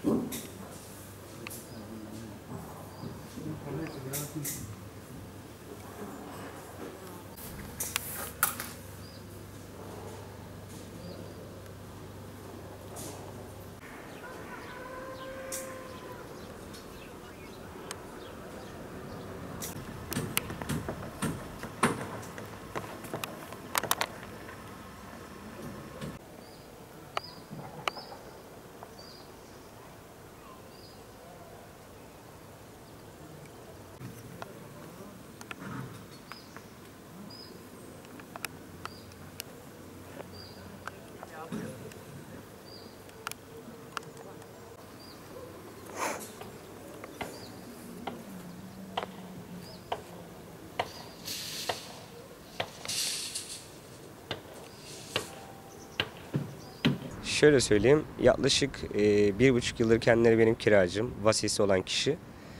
Şöyle söyleyeyim, yaklaşık 1,5 yıldır kendileri benim kiracım, vasisi olan kişi.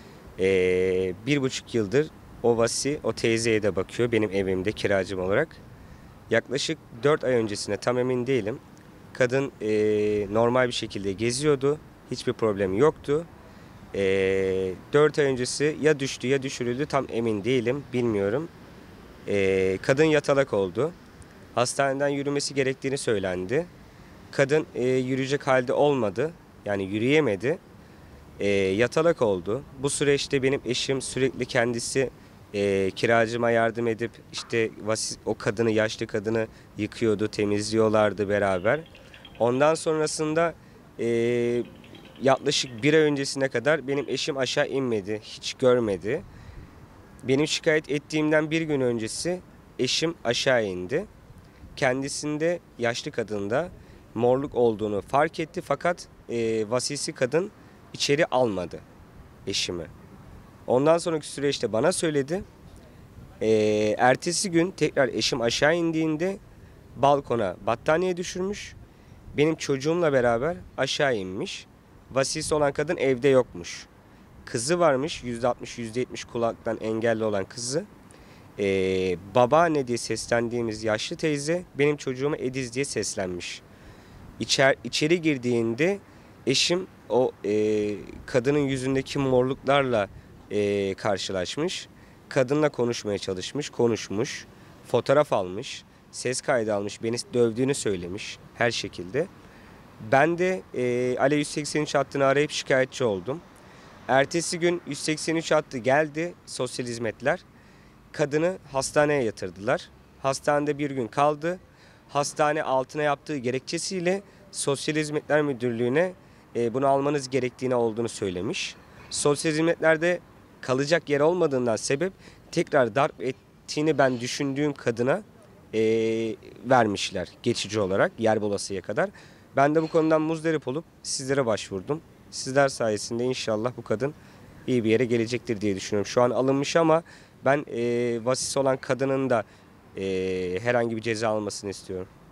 1,5 yıldır o vasi, o teyzeye de bakıyor benim evimde kiracım olarak. Yaklaşık 4 ay öncesine tam emin değilim. Kadın normal bir şekilde geziyordu, hiçbir problem yoktu. 4 ay öncesi ya düştü ya düşürüldü tam emin değilim, bilmiyorum. Kadın yatalak oldu. Hastaneden yürümesi gerektiğini söylendi. Kadın yürüyecek halde olmadı. Yani yürüyemedi. Yatalak oldu. Bu süreçte benim eşim sürekli kendisi kiracıma yardım edip işte o kadını, yaşlı kadını yıkıyordu, temizliyorlardı beraber. Ondan sonrasında e, yaklaşık bir ay öncesine kadar benim eşim aşağı inmedi, hiç görmedi. Benim şikayet ettiğimden bir gün öncesi eşim aşağı indi. Kendisinde yaşlı kadında morluk olduğunu fark etti fakat vasisi kadın içeri almadı eşimi. Ondan sonraki süreçte bana söyledi. Ertesi gün tekrar eşim aşağı indiğinde balkona battaniye düşürmüş. Benim çocuğumla beraber aşağı inmiş. Vasisi olan kadın evde yokmuş. Kızı varmış, %60 %70 kulaktan engelli olan kızı. Babaanne diye seslendiğimiz yaşlı teyze benim çocuğuma Ediz diye seslenmiş. İçeri girdiğinde eşim o kadının yüzündeki morluklarla karşılaşmış. Kadınla konuşmaya çalışmış, konuşmuş, fotoğraf almış, ses kaydı almış, beni dövdüğünü söylemiş her şekilde. Ben de Alev 183 hattını arayıp şikayetçi oldum. Ertesi gün 183 hattı geldi, sosyal hizmetler. Kadını hastaneye yatırdılar. Hastanede bir gün kaldı. Hastane altına yaptığı gerekçesiyle Sosyal Hizmetler Müdürlüğü'ne bunu almanız gerektiğini olduğunu söylemiş. Sosyal hizmetlerde kalacak yer olmadığından sebep tekrar darp ettiğini ben düşündüğüm kadına vermişler geçici olarak yer bulasıya kadar. Ben de bu konudan muzdarip olup sizlere başvurdum. Sizler sayesinde inşallah bu kadın iyi bir yere gelecektir diye düşünüyorum. Şu an alınmış ama ben vasisi olan kadının da herhangi bir ceza almasını istiyorum.